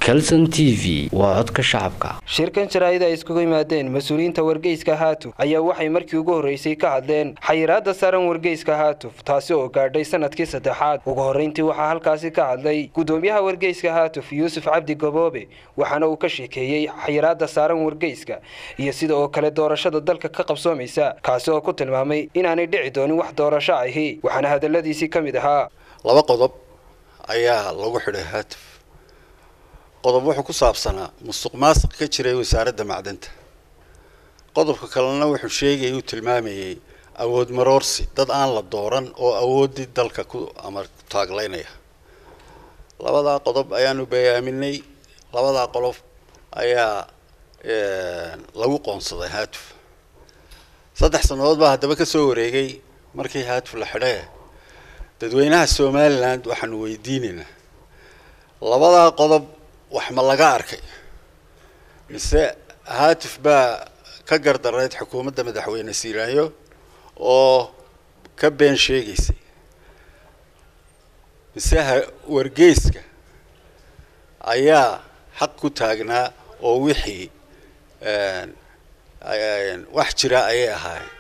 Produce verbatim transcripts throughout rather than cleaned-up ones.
Kalson T V waa codka shacabka. Shirkan jaraa'id ay iskugu yimaadeen mas'uuliyiinta wargeyska Haatuf ayaa waxay markii ugu horeysay ka hadleen xayiraadda saaran wargeyska Haatuf taasi oo gaadhay sanadkii saddexaad. Ugu horeyntii waxaa halkaasi ka hadlay gudoomiyaha wargeyska Haatuf Yuusuf Cabdi Gaboobe waxaana uu ka sheekeeyay xayiraadda saaran wargeyska iyo sida oo kale doorashada dalka ka qabsoomaysa kaasi oo ku tilmaamay inaanay dhici doonin wax doorasho ahi waxaana hadaladiisii ka mid ahaa laba qodob ayaa lagu xidhay Haatuf. qodob wuxuu ku saabsanaa musuqmaasuq ka jiray wasaaradda macdanta. qodobka kalena wuxuu sheegay uu tilmaamayay awood maroorsi dad aan la dooran oo awoodii dalka ku amar taagleynaya. labada qodob ayaanu bayaaminay. labada qodob ayaa ee lagu qoonsaday Haatuf. saddex sanadood baa hadaba ka soo wareegay markii Haatuf la xidhay. dadweynaha Soomaaliland waxaan weydiinaynaa labada qodob wax ma laga arkay mise Haatuf baa ka gardareed xukuumadda madaxweyne Siiraayo oo ka been sheegaysay mise wargeyska ayaa xaq ku taagnaa oo wixii een wax jira ayay ahaayeen.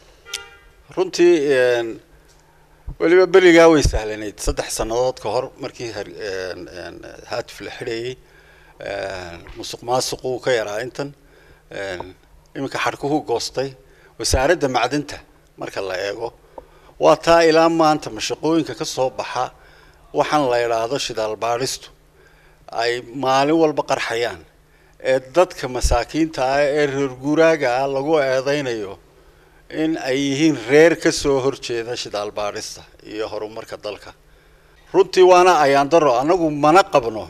runtii een waliba berigaa way sahlanayd saddex sanadood ka hor markii Haatuf la xidhayay musuqmaasuqu ka yaraa intan iminka xarkuhu goostay wasaaradda macdanta marka la eego waa taa ilaa maanta mashaqooyinka ka soo baxa waxaan la yiraahdo shidaal baaristu ay maalin walba qarxayaan ee dadka masaakiinta ah ee reer guuraaga ah lagu eedeynayo in ay yihiin reer ka soo horjeeda shidaal baarista iyo horumarka dalka. runtii waana ayaan daro anagu mana qabno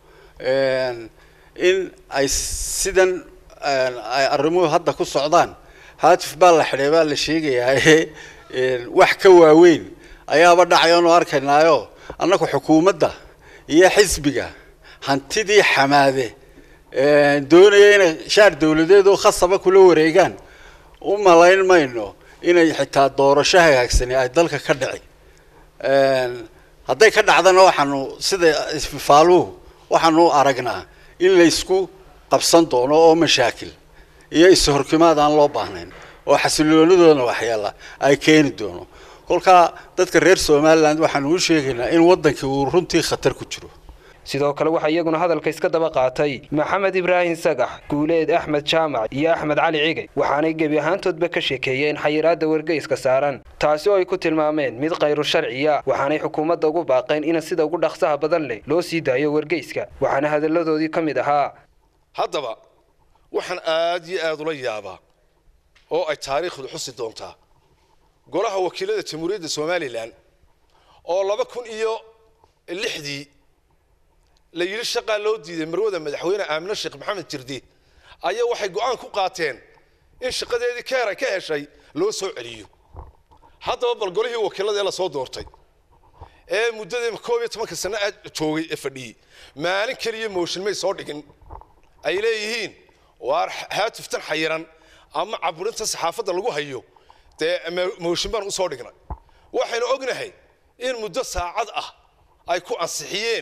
een in ay sidan ay arrimuhu hadda ku socdaan. Haatuf baa la xidhay baa la sheegayaa ee wax ka waaweyn ayaaba dhacayaan oo arkaynaayo anagu xukuumadda iyo xisbiga hantidii xamaade ee doonayay inay shaar dawladeed oo khasaba kula wareegaan uma layn mayno inay xitaa doorasho hagaagsan ay dalka ka dhacay. een haday ka dhacdana waxaanu sida isfifaaluhu waxaanu aragnaa in la isku qabsan doono oo mashaakil iyo is-horkimaad aan loo baahnayn oo xasiloonidooda waxyaala ay keeni doono. kolka dadka reer Soomaaliland waxaanu u sheegaynaa in wadanka uu runtii khatar ku jiro. sidoo kale waxa iyaguna hadalka iska daba qaatay Maxamed Ibrahim Sagax, Guuleed Axmed Jaamac iyo Axmed Cali Cige waxaanay gebi ahaantoodba ka sheekeeyeen xayiraadda wargeyska saaran taasi oo ay ku tilmaameen mid qayr sharciya waxaanay xukuumadda ugu baaqeen in sida ugu dhaqsaha badan leh loo sii daayo wargeyska waxaana hadaladoodii ka mid ahaa haddaba waxaan aad iyo aad ula yaabaa oo ay taariikhdu xusi doontaa golaha wakiilada Jamhuuriyadda Soomaaliland oo laba kun iyo lixdii la yiri shaqa loo diiday marwada madaxweyne Aamina Sheekh Maxamed Jirdi ayaa waxay go'aan ku qaateen in shaqadeedii ka ka heshay loo soo celiyo. haddaba bal golihii wakiilada la soo doortay ee muddada koob iyo toban sano aad joogay ee fadhiyay maalin kaliya mooshin may soo dhigin ay leeyihiin waar Haatuf tan xayiran ama caburinta saxaafadda lagu hayo ee mooshin baan u soo dhignay. waxaynu ognahay in muddo saacad ah ay ku ansixiyeen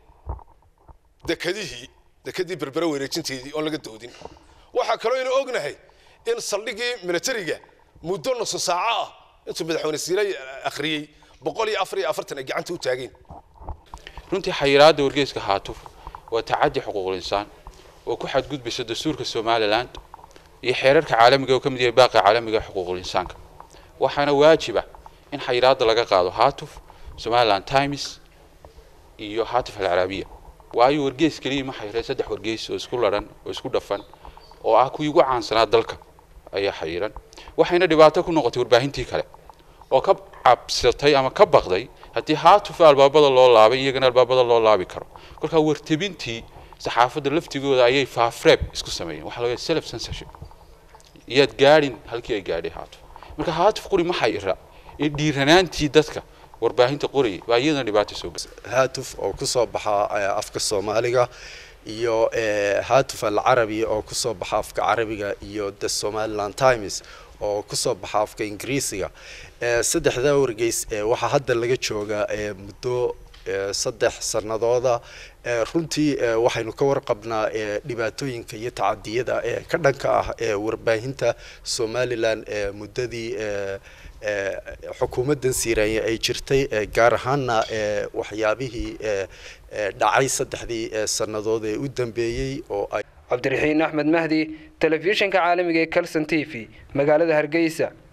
dekadihii dekadii berbera wareejinteedii oo laga doodin. waxa kale oo inuu ognahay in saldhigii militariga muddo nus saaca ah intuu madaxweyne Siiraayo akhriyay boqol iyo afar iyo afartan ay gacanta u taageen. runtii xayiraadda wargeyska Haatuf waa tacaddi xuquuqul insaan oo ku xadgudbaysa dastuurka Soomaaliland iyo xeerarka caalamiga oo kamid yahay baaqi caalamiga xuquuqul insaanka. waxaana waajib ah in xayiraadda laga qaado Haatuf, Somaliland Times iyo Haatuf al-Arabiya. waayo wargeys kaliya ma xayray saddex wargeys oo isku laran oo isku dhafan oo ah kuwii ugu caansanaa dalka ayaa xayiran. waxayna dhibaato ku noqotay warbaahintii kale oo ka cabsatay ama ka baqday haddii Haatuf albaabada loo laabay iyagana albaabada loo laabi karo. kolka wartabintii saxaafadda laftigooda ayay faafreeb isku sameeyeen waxa laga self censorship iyad gaarin halkii ay gaadhay Haatuf. marka Haatuf qori ma xayira ee dhiiranaantii dadka warbaahinta qori waa iyadana dhibaato soo gashay. Haatuf oo ku soo baxa afka Soomaaliga iyo Haatuf al-Arabi oo ku soo baxa afka Carabiga iyo The Somaliland Times oo ku soo baxa afka Ingiriisiga. saddexda wargeys waxa hadda laga joogaa muddo saddex sanadooda runtii waxaynu ka warqabnaa dhibaatooyinka iyo tacadiyada ee ka dhanka ah ee warbaahinta Somaliland ee muddadii xukuumaddan Siiraanya ay jirtay gaar ahaanna waxyaabihii dhacay saddexdii sanadood ee u dambeeyay oo ay Cabdiraxiin Axmed Mahdi telefishinka caalamiga ee Kalson T V magaalada Hargeysa.